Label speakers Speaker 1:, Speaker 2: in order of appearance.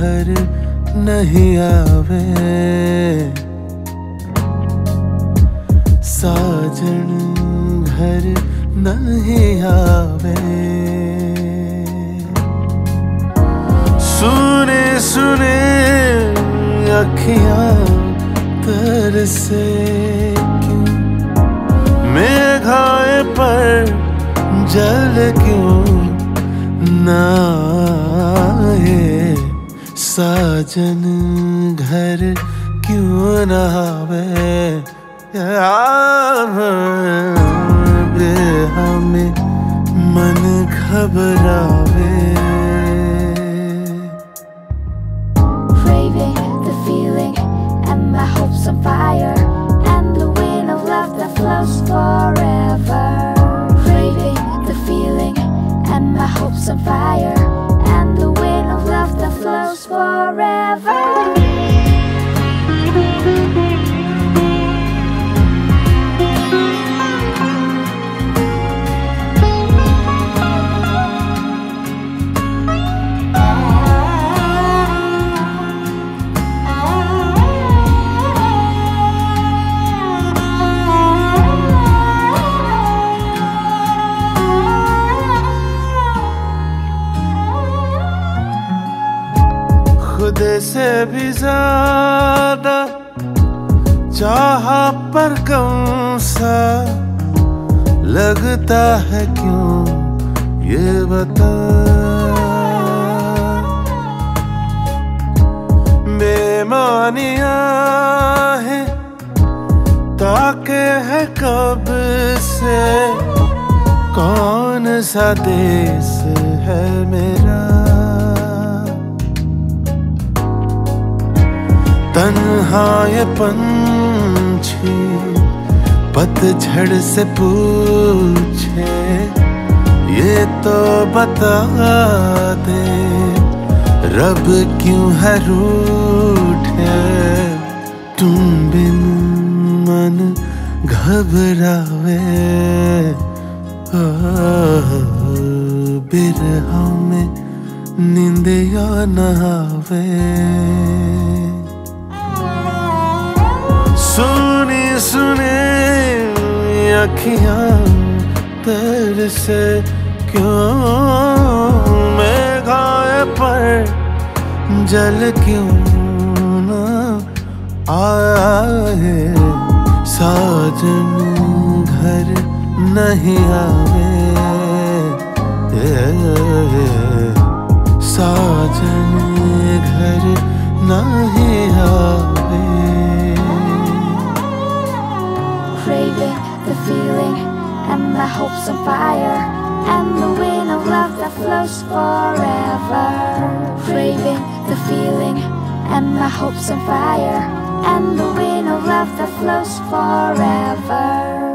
Speaker 1: घर नहीं आवे, साजन घर नहीं आवे। सुने सुने अखियां तरसे क्यों, मेघाए पर जल क्यों ना आए, साजन घर क्यों ना आवे। बिरहा में मन घबरावे।
Speaker 2: Craving the feeling and my hopes on fire, and the wind of love that flows forever. Craving the feeling and my hopes on fire, and the wind of love that flows forever.
Speaker 1: खुद से भी ज्यादा चाहा पर कौन सा लगता है क्यों, ये बता। बेमानियां है ताके है कब से, कौन सा देश है मेरा। तन्हा ये पंछी पतझड़ से पूछे, ये तो बता दे रब क्यों है रूठे। तुम बिन मन घबरावे, बिरहा में निंदिया न आवे। सुनी सुने अखियां तरसे क्यों, मेघाए पर जल क्यों ना आए, साजन घर नहीं आवे। साजन घर नहीं आवे।
Speaker 2: Craving the feeling and my hopes on fire, and the wind of love that flows forever. Craving the feeling and my hopes on fire, and the wind of love that flows forever.